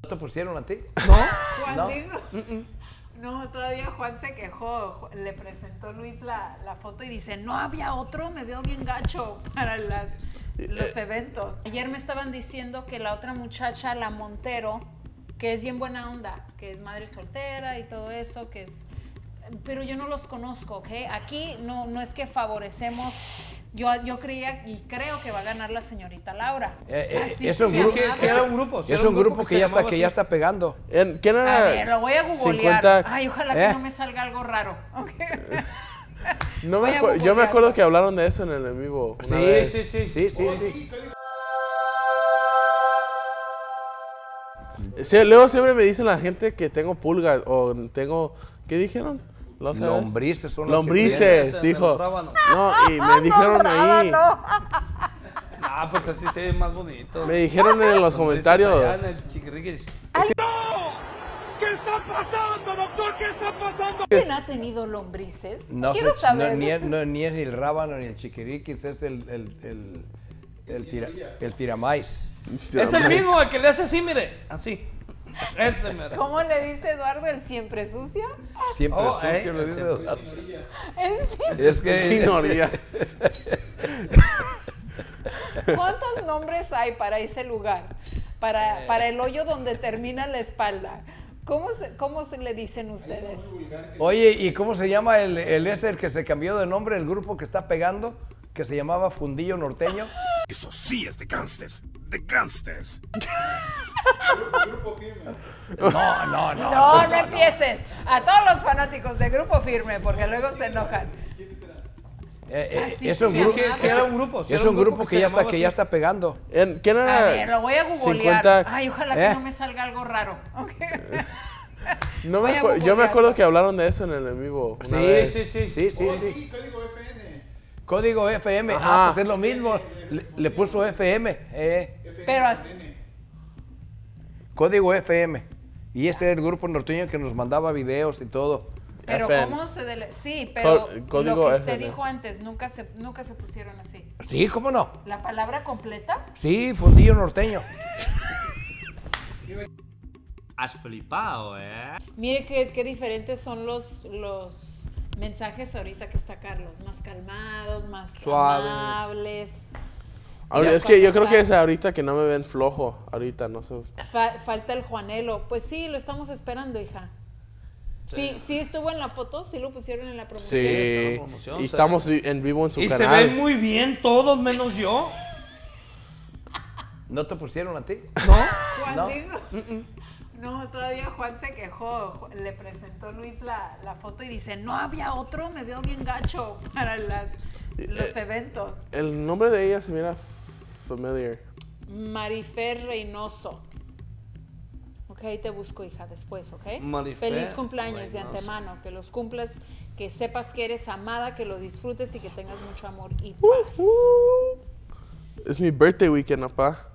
¿No te pusieron a ti? ¿No? Juan No. dijo. No, todavía Juan se quejó. Le presentó Luis la foto y dice, no había otro, me veo bien gacho para los eventos. Ayer me estaban diciendo que la otra muchacha, la Montero, que es bien buena onda, que es madre soltera y todo eso, que es... Pero yo no los conozco, ¿ok? Aquí no es que favorecemos... Yo creía y creo que va a ganar la señorita Laura. Así es un se grupo, llamaba. Sí, era un grupo. es un grupo que ya está pegando. ¿Quién era? A ver, lo voy a googlear. 50... Ay, ojalá que no me salga algo raro. Okay. No Voy a yo me googlearlo. acuerdo que hablaron de eso en el en vivo. una vez. Sí. Sí, luego siempre me dicen la gente que tengo pulgas o tengo... ¿Qué dijeron? ¿La otra vez? Lombrices son las que Lombrices, dijo. No, y me dijeron ahí. Ah, pues así se ve más bonito. Me dijeron en los comentarios. Allá en el Chiquiriquis. ¿Qué está pasando, doctor? ¿Qué está pasando? ¿Quién ha tenido lombrices? No, Quiero saber. ni es ni el rábano ni el chiquiriquis, es el tiramais. Es el mismo, el que le hace así, mire. Así. Ese mero. ¿Cómo le dice Eduardo el siempre sucio? Siempre Oh, sucio, lo dice. Es que Señorías. ¿Cuántos nombres hay para ese lugar? Para el hoyo donde termina la espalda. ¿Cómo se le dicen ustedes? Oye, ¿y cómo se llama el que se cambió de nombre, el grupo que está pegando, que se llamaba Fundillo Norteño? Eso sí es de gangsters. De gangsters. Grupo Firme. No empieces. A todos los fanáticos de Grupo Firme, porque luego se enojan. Es un Sí, grupo, sí, era un grupo. sí es era un grupo se que llamaba ya así. está pegando. ¿Quién A era? ver, lo voy a googlear. 50. Ay, ojalá que no me salga algo raro. Okay. No voy me a yo me googlearlo. acuerdo que hablaron de eso en el en vivo. una vez. Sí. Sí, código FN. Código FM, Ajá. pues es lo mismo. Le puso FM, Pero así. Código FM. Y ese es el grupo norteño que nos mandaba videos y todo. Pero FN. ¿cómo se Sí, pero Código lo que usted FN. dijo antes, nunca se pusieron así. Sí, ¿cómo no? ¿La palabra completa? Sí, Fundillo Norteño. Has flipado, ¿eh? Mire qué diferentes son los mensajes ahorita que está Carlos. Más calmados, más Suaves. amables. Ahora, Ya es que yo cuando creo que es está- ahorita que no me ven flojo. Ahorita, no sé. Falta el Juanelo. Pues sí, lo estamos esperando, hija. Sí estuvo en la foto, sí lo pusieron en la promoción. está en Sí. la promoción, Y se estamos en vivo en su Y se canal. ven muy bien todos, menos yo. ¿No te pusieron a ti? ¿No? Juan No. dijo. No, todavía Juan se quejó. Le presentó Luis la foto y dice, no había otro, me veo bien gacho para los eventos. El nombre de ella se mira familiar. Marifer Reynoso. Ok, ahí te busco, hija, después, ¿ok? Marifer Feliz cumpleaños de Reynoso. antemano, que los cumplas, que sepas que eres amada, que lo disfrutes y que tengas mucho amor y paz. Es mi birthday weekend, papá.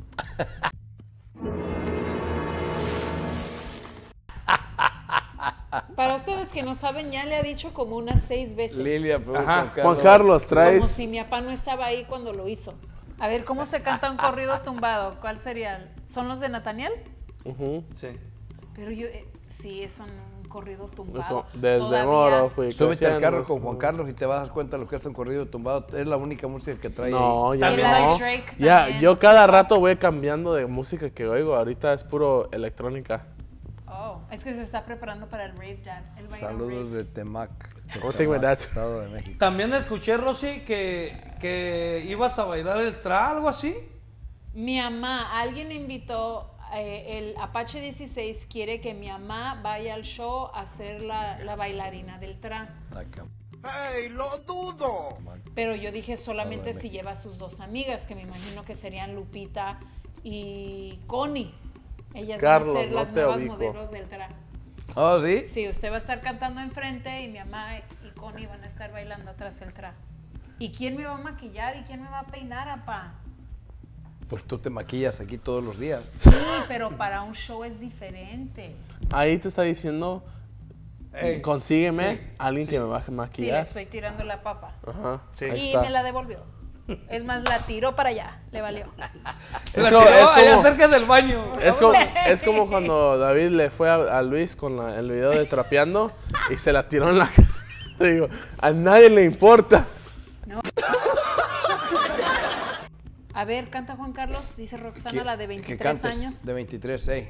Para ustedes que no saben, ya le ha dicho como unas 6 veces. Lilia, pues, Ajá. Juan Carlos, Como traes. si mi papá no estaba ahí cuando lo hizo. A ver, ¿cómo se canta un corrido tumbado? ¿Cuál sería? ¿Son los de Nathaniel? Ujú. Sí. Pero yo, sí, son un corrido tumbado. Eso, desde Todavía- moro fui Súbete al carro creciendo. con Juan Carlos y te vas a dar cuenta de lo que es un corrido tumbado. Es la única música que trae. No, ahí. ya También la de no. Drake Ya, también. yo cada rato voy cambiando de música que oigo. Ahorita es puro electrónica. Oh, es que se está preparando para el rave, Dad. Él va a ir a un Saludos rave. de Temac. I'll take my dad. Estado de México. También escuché, Rosy, que ibas a bailar el tra, algo así. Mi mamá, alguien invitó, el Apache 16 quiere que mi mamá vaya al show a ser la bailarina del tra. Acá. ¡Ey, lo dudo! Pero yo dije solamente si lleva a sus 2 amigas, que me imagino que serían Lupita y Connie. Ellas Carlos, van a ser no las te nuevas ubico. modelos del tra. Oh, ¿sí? Sí, usted va a estar cantando enfrente y mi mamá y Connie van a estar bailando atrás del tra. ¿Y quién me va a maquillar y quién me va a peinar, apá? Pues tú te maquillas aquí todos los días. Sí, pero para un show es diferente. Ahí te está diciendo, Ey, consígueme sí, a alguien sí. que me va a Sí, le maquillar. estoy tirando la papa. Ajá. Sí. Ahí Y está. me la devolvió. Es más, la tiró para allá. Le valió. La tiró allá cerca del baño. Es como cuando David le fue a Luis con el video de trapeando y se la tiró en la cara. Digo, a nadie le importa. No. A ver, canta Juan Carlos, dice Roxana, la de 23 años. De 23, sí.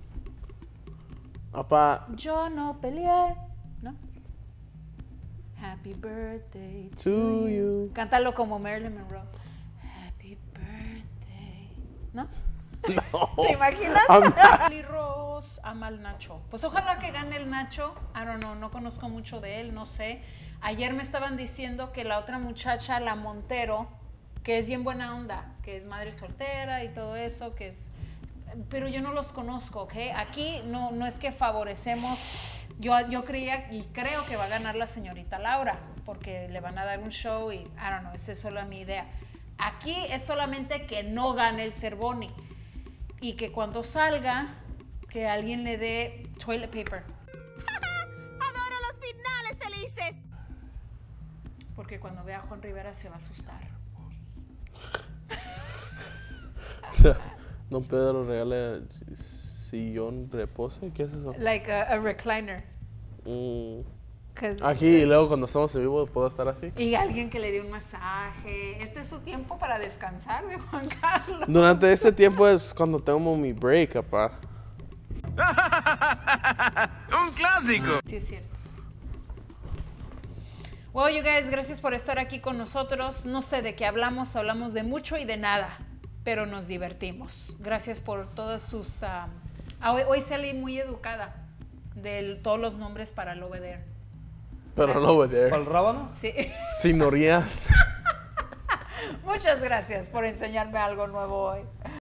Papá, Yo no peleé, ¿no? Happy birthday to you. Cántalo como Marilyn Monroe. Happy birthday, ¿no? No. ¿Te imaginas? Lily Ross ama al Nacho. Pues ojalá que gane el Nacho. I don't know, no conozco mucho de él, no sé. Ayer me estaban diciendo que la otra muchacha, la Montero, que es bien buena onda, que es madre soltera y todo eso, que es... Pero yo no los conozco, ¿ok? Aquí no es que favorecemos... Yo creía y creo que va a ganar la señorita Laura, porque le van a dar un show y, I don't know, esa es solo mi idea. Aquí es solamente que no gane el Cervoni y que cuando salga, que alguien le dé toilet paper. ¡Adoro los finales felices! Porque cuando vea a Juan Rivera se va a asustar. Don Pedro regala sillón repose. ¿Qué es eso? Like a recliner. Aquí y luego cuando estamos en vivo puedo estar así. Y alguien que le dé un masaje. Este es su tiempo para descansar de Juan Carlos. Durante este tiempo es cuando tengo mi break, papá. ¡Un clásico! Sí, es cierto. Well, you guys, gracias por estar aquí con nosotros. No sé de qué hablamos de mucho y de nada, pero nos divertimos. Gracias por todas sus... hoy salí muy educada de todos los nombres para el over there. Pero Gracias. no over there. ¿Para el rábano? Sí. Sin orillas. Muchas gracias por enseñarme algo nuevo hoy.